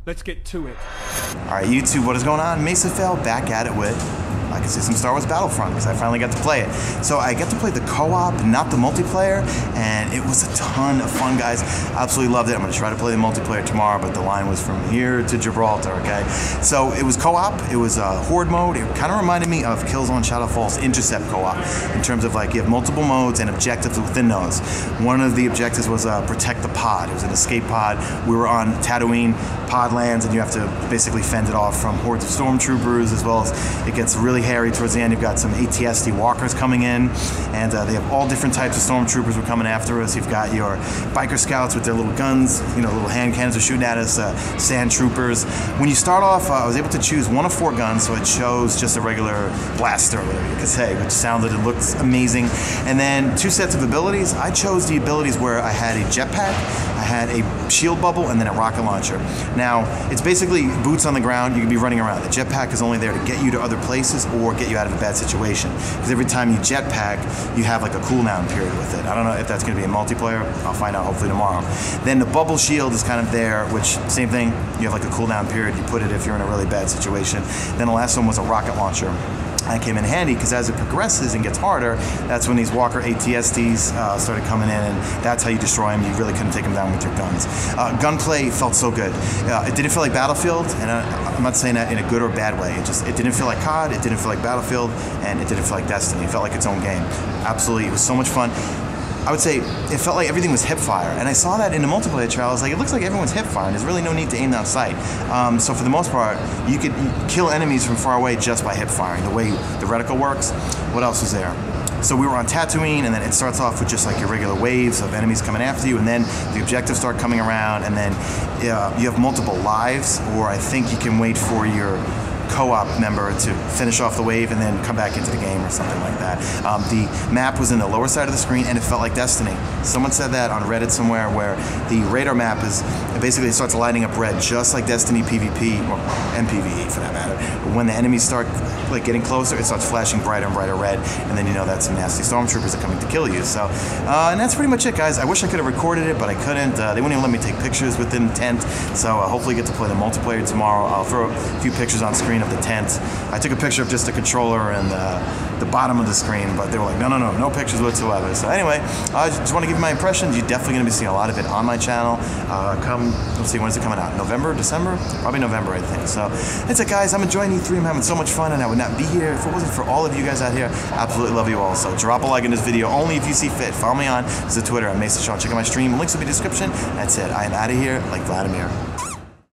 Let's get to it. Alright YouTube, what is going on? Mesafell back at it with, I can say, some Star Wars Battlefront, because I finally got to play it. So I get to play the co-op, not the multiplayer, and it was a ton of fun, guys. Absolutely loved it. I'm going to try to play the multiplayer tomorrow, but the line was from here to Gibraltar, okay? So it was co-op, it was Horde mode. It kind of reminded me of Killzone Shadowfall's Intercept co-op, in terms of like you have multiple modes and objectives within those. One of the objectives was protect the pod. It was an escape pod. We were on Tatooine pod lands, and you have to basically fend it off from hordes of stormtroopers, as well as it gets really hairy towards the end. You've got some ATST walkers coming in, and they have all different types of stormtroopers who are coming after us. You've got your biker scouts with their little guns, you know, little hand cannons are shooting at us, sand troopers. When you start off, I was able to choose one of 4 guns, so I chose just a regular blaster, whatever you could say, which sounded and looked amazing. And then 2 sets of abilities. I chose the abilities where I had a jetpack, I had a shield bubble, and then a rocket launcher. Now, it's basically boots on the ground. You can be running around. The jetpack is only there to get you to other places or get you out of a bad situation. Because every time you jetpack, you have like a cooldown period with it. I don't know if that's going to be a multiplayer. I'll find out hopefully tomorrow. Then the bubble shield is kind of there, which same thing. You have like a cooldown period. You put it if you're in a really bad situation. Then the last one was a rocket launcher. That came in handy because as it progresses and gets harder, that's when these Walker ATSTs started coming in, and that's how you destroy them. You really couldn't take them down with your guns. Gunplay felt so good. It didn't feel like Battlefield, and I'm not saying that in a good or bad way. It didn't feel like COD, it didn't feel like Battlefield, and it didn't feel like Destiny. It felt like its own game. Absolutely, it was so much fun. I would say it felt like everything was hipfire, and I saw that in the multiplayer trial. I was like, it looks like everyone's hipfire. There's really no need to aim down sight. So for the most part, you could kill enemies from far away just by hipfiring. The way the reticle works. What else was there? So we were on Tatooine, and then it starts off with just like your regular waves of enemies coming after you, and then the objectives start coming around, and then you have multiple lives, or I think you can wait for your co-op member to finish off the wave and then come back into the game or something like that. The map was in the lower side of the screen, and it felt like Destiny. Someone said that on Reddit somewhere, where the radar map is basically, it starts lighting up red just like Destiny PvP, or PvE for that matter. When the enemies start like getting closer, it starts flashing brighter and brighter red, and then you know that some nasty stormtroopers are coming to kill you. So, and that's pretty much it, guys. I wish I could have recorded it, but I couldn't. They wouldn't even let me take pictures within the tent, so hopefully get to play the multiplayer tomorrow. I'll throw a few pictures on screen of the tent. I took a picture of just the controller and the bottom of the screen, but they were like, no pictures whatsoever. So anyway, I just want to give you my impressions. You're definitely going to be seeing a lot of it on my channel. Let's see, when is it coming out? November, December? Probably November, I think. So that's it, guys. I'm enjoying E3. I'm having so much fun, and I would not be here if it wasn't for all of you guys out here. Absolutely love you all. So drop a like in this video, only if you see fit. Follow me on Twitter at Mesa Shaw. Check out my stream. Links will be in the description. That's it. I am out of here like Vladimir.